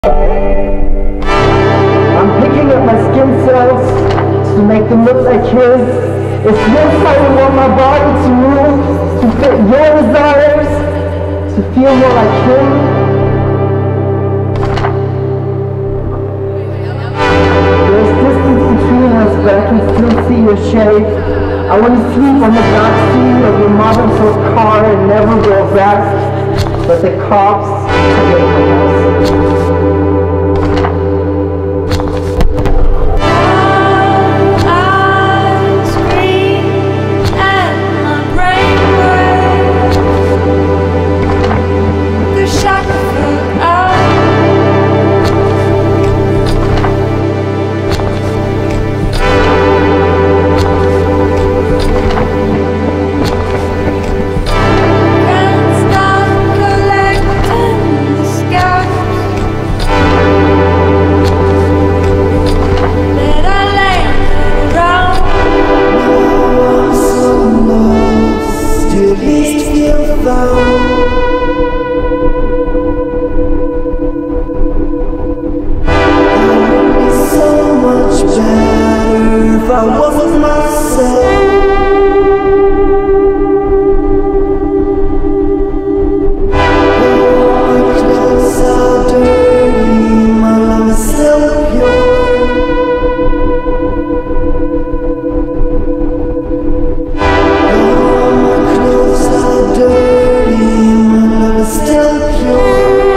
I'm picking up my skin cells to make them look like his. It's your fight I want my body to move, to fit your desires, to feel more like him. There's distance between us, but I can still see your shape. I want to sleep on the backseat of your mother's old car and never go back, but the cops take us. I wasn't myself. My clothes are dirty, my love is still pure. My clothes are dirty, my love is still pure.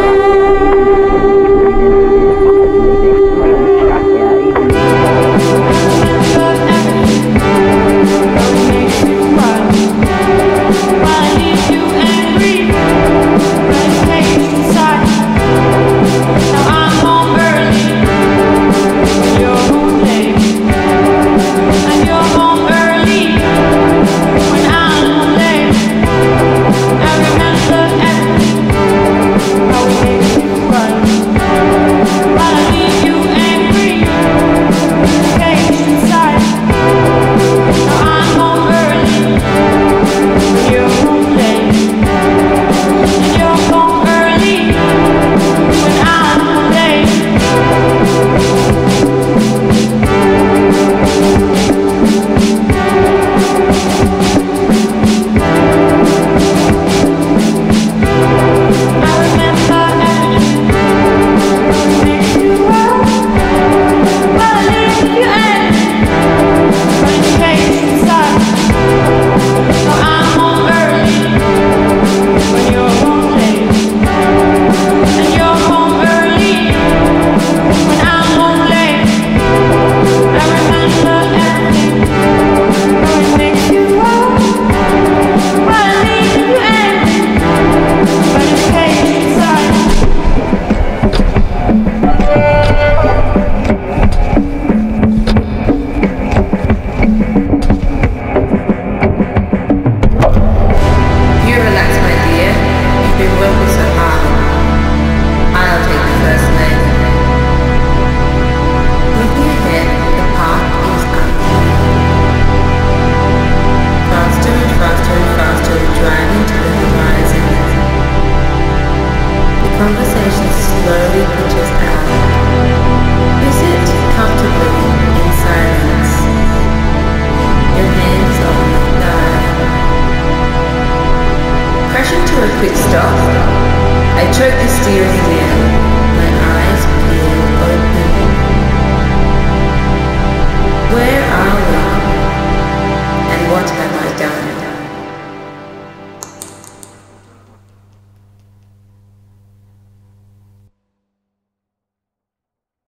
Conversation slowly pitches out. You sit comfortably in silence. Your hands on the thigh. Crashing to a quick stop, I choke the steering wheel.